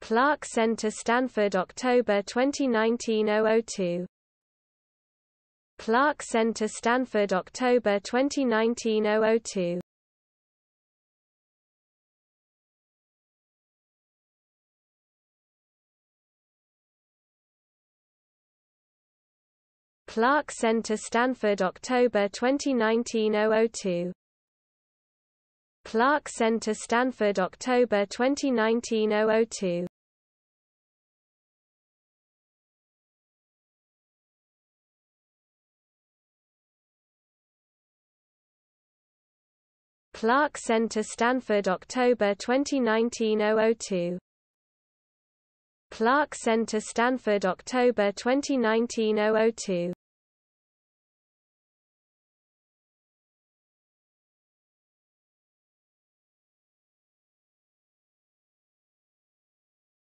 Clark Center Stanford October 2019 002 Clark Center Stanford October 2019 002 Clark Center Stanford October 2019 002 Clark Center Stanford October 2019 002 Clark Center Stanford October 2019 002 Clark Center Stanford October 2019 002